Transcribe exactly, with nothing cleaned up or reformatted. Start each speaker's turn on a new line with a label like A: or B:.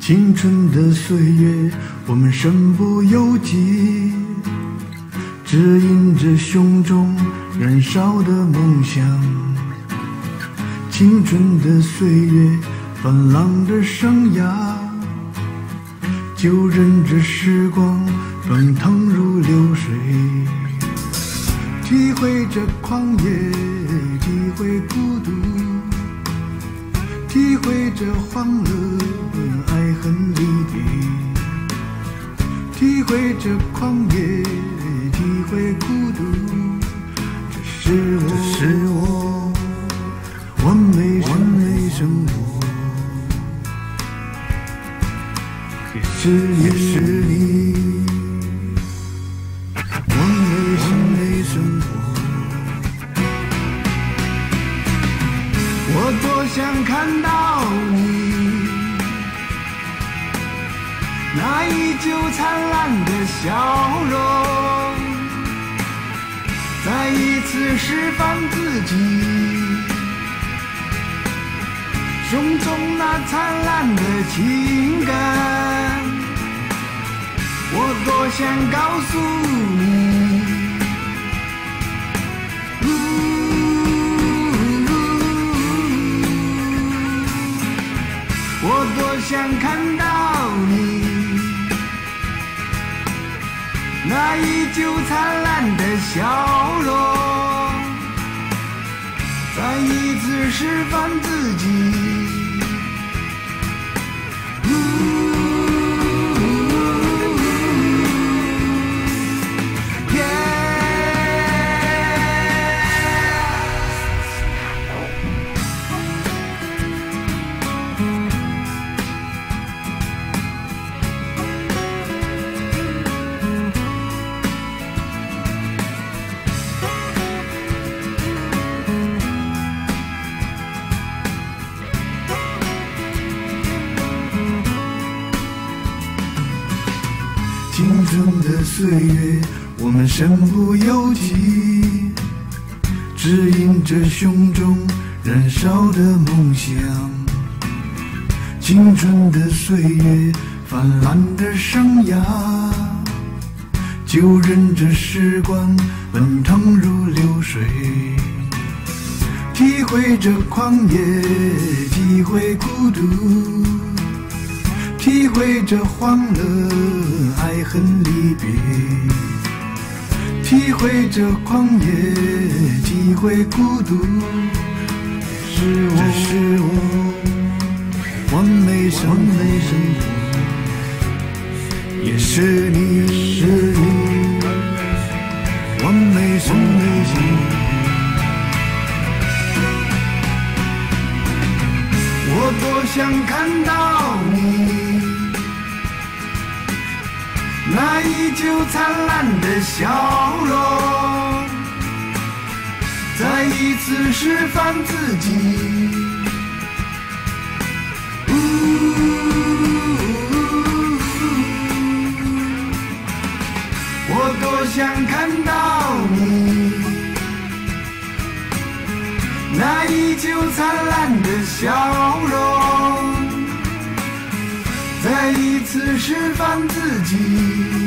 A: 青春的岁月，我们身不由己，指引着胸中燃烧的梦想。青春的岁月，泛浪的生涯，就任这时光奔腾如流水，体会着狂野，体会孤独，体会着欢乐，爱恨离别，体会着狂野，体会孤独。这是我，这是我完美完美生活，也是也是你完美完美生活。我多想看到你那依旧灿烂的笑容，再一次释放自己胸中那灿烂的情感。我多想告诉你，我多想看到你那依旧灿烂的笑容，再一次释放自己。青春的岁月，我们身不由己，指引着胸中燃烧的梦想。青春的岁月，泛滥的生涯，就任着时光奔腾如流水，体会着狂野，体会孤独，体会着欢乐，爱恨离别，体会着狂野，体会孤独。是我，这是我完美完美生活，也是你，是你完美完美生活。我多想看到你那依旧灿烂的笑容，再一次释放自己。我多想看到你那依旧灿烂的笑容，再一次释放自己。